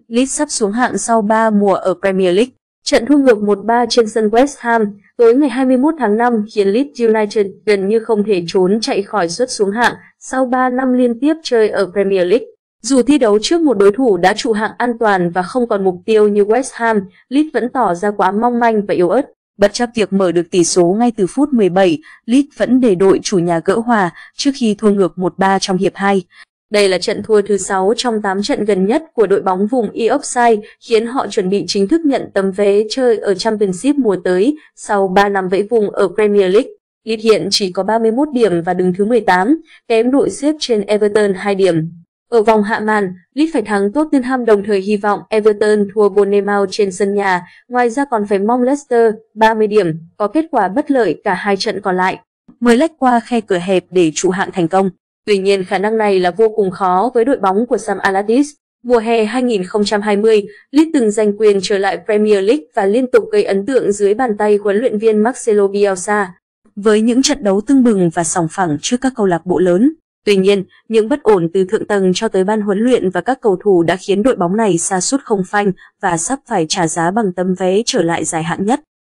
Leeds sắp xuống hạng sau 3 mùa ở Premier League. Trận thua ngược 1-3 trên sân West Ham tối ngày 21 tháng 5 khiến Leeds United gần như không thể trốn chạy khỏi suất xuống hạng sau 3 năm liên tiếp chơi ở Premier League. Dù thi đấu trước một đối thủ đã trụ hạng an toàn và không còn mục tiêu như West Ham, Leeds vẫn tỏ ra quá mong manh và yếu ớt. Bất chấp việc mở được tỷ số ngay từ phút 17, Leeds vẫn để đội chủ nhà gỡ hòa trước khi thua ngược 1-3 trong hiệp 2. Đây là trận thua thứ 6 trong 8 trận gần nhất của đội bóng vùng Yorkshire, khiến họ chuẩn bị chính thức nhận tấm vé chơi ở Championship mùa tới sau 3 năm vẫy vùng ở Premier League. Leeds hiện chỉ có 31 điểm và đứng thứ 18, kém đội xếp trên Everton 2 điểm. Ở vòng hạ màn, Leeds phải thắng Tottenham đồng thời hy vọng Everton thua Bournemouth trên sân nhà, ngoài ra còn phải mong Leicester 30 điểm có kết quả bất lợi cả hai trận còn lại mới lách qua khe cửa hẹp để trụ hạng thành công. Tuy nhiên khả năng này là vô cùng khó với đội bóng của Sam Allardyce. Mùa hè 2020, Leeds từng giành quyền trở lại Premier League và liên tục gây ấn tượng dưới bàn tay huấn luyện viên Marcelo Bielsa, với những trận đấu tưng bừng và sòng phẳng trước các câu lạc bộ lớn. Tuy nhiên, những bất ổn từ thượng tầng cho tới ban huấn luyện và các cầu thủ đã khiến đội bóng này sa sút không phanh và sắp phải trả giá bằng tấm vé trở lại giải hạng nhất.